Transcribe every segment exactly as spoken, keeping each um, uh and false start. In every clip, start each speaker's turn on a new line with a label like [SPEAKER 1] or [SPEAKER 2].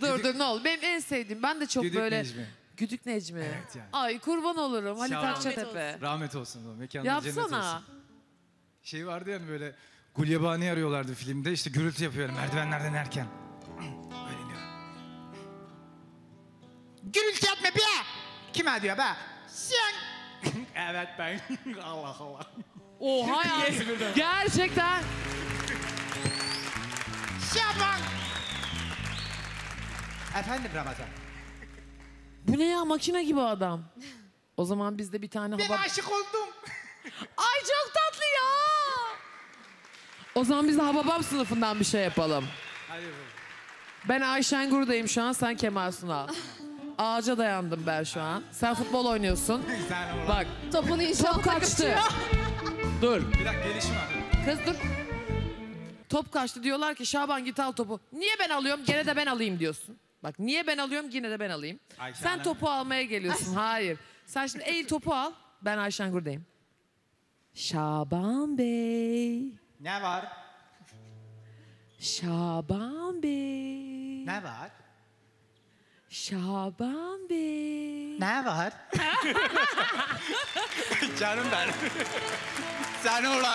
[SPEAKER 1] Dur dur ne olur. Benim en sevdiğim, ben de çok
[SPEAKER 2] Güdük
[SPEAKER 1] böyle...
[SPEAKER 2] Necmi.
[SPEAKER 1] Güdük Necmi.
[SPEAKER 2] Evet yani.
[SPEAKER 1] Ay kurban olurum. Halit
[SPEAKER 2] Şaban.
[SPEAKER 1] Akçatepe.
[SPEAKER 2] Rahmet olsun o. Mekanında cennet
[SPEAKER 1] Yapsana.
[SPEAKER 2] olsun. Şey vardı yani böyle Gulyabani arıyorlardı filmde. İşte gürültü yapıyor merdivenlerden inerken. Öyle diyor. Gürültü yapma be! Kime diyor be? Sen. Evet ben. Allah Allah.
[SPEAKER 1] Oha ya. Gerçekten.
[SPEAKER 2] Şaban. Efendim Ramazan.
[SPEAKER 1] Bu ne ya, makine gibi adam. O zaman biz de bir tane
[SPEAKER 2] Ben
[SPEAKER 1] hava...
[SPEAKER 2] aşık oldum.
[SPEAKER 1] Ay çok tatlı ya. O zaman biz de Hababam sınıfından bir şey yapalım.
[SPEAKER 2] Hadi bakalım.
[SPEAKER 1] Ben Ayşen Guru'dayım şu an, sen Kemal Sunal. Ağaca dayandım ben şu an. Sen futbol oynuyorsun. Bak.
[SPEAKER 3] Topun inşallah
[SPEAKER 1] Top kaçtı. Dur.
[SPEAKER 2] Bir dakika gelişim var.
[SPEAKER 1] Kız dur. Top kaçtı, diyorlar ki Şaban git al topu. Niye ben alıyorum? Gene de ben alayım diyorsun. Bak niye ben alıyorum? Yine de ben alayım.
[SPEAKER 2] Ayşen
[SPEAKER 1] Sen
[SPEAKER 2] Hanım.
[SPEAKER 1] topu almaya geliyorsun. Hayır. Sen şimdi eğil topu al. Ben Ayşen Guru'dayım. Şaban Bey.
[SPEAKER 2] Ne var?
[SPEAKER 1] Şaban Bey.
[SPEAKER 2] Ne var?
[SPEAKER 1] Şaban Bey.
[SPEAKER 2] Ne var? Canım ben. Sen ulan.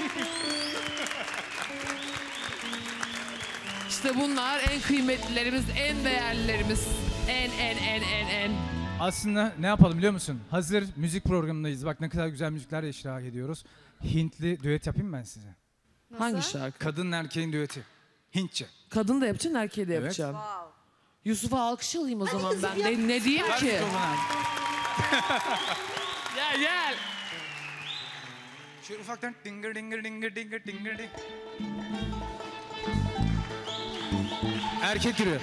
[SPEAKER 1] İşte bunlar en kıymetlilerimiz, en değerlilerimiz. En en en en en.
[SPEAKER 2] Aslında ne yapalım biliyor musun? Hazır müzik programındayız. Bak ne kadar güzel müzikler eşlik ediyoruz. Hintli düet yapayım ben size.
[SPEAKER 1] Hangi şarkı?
[SPEAKER 2] Kadınla erkeğin düeti. Hintçe.
[SPEAKER 1] Kadın da yapacaksın, erkeği de
[SPEAKER 2] Evet.
[SPEAKER 1] yapacağım. Yusuf'a alkış alayım o zaman ben. Ne, ne diyeyim
[SPEAKER 2] Ver
[SPEAKER 1] ki?
[SPEAKER 2] mikrofonu.
[SPEAKER 1] Gel gel.
[SPEAKER 2] Şöyle ufaktan dingir dingir dingir dingir dingir ding. Erkek giriyor.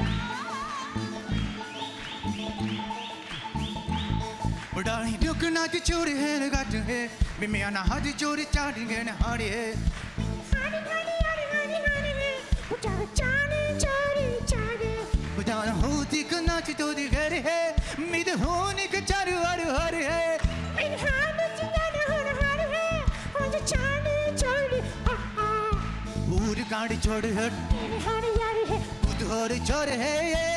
[SPEAKER 2] Budani dukna ki chori hai gat hai bimiana hadi chori chari gen hari hai budana hoti kana chi to di gare hai mid honi ka charu har har hai पूरी गाड़ी छोड़ है बुधवार चोर है ये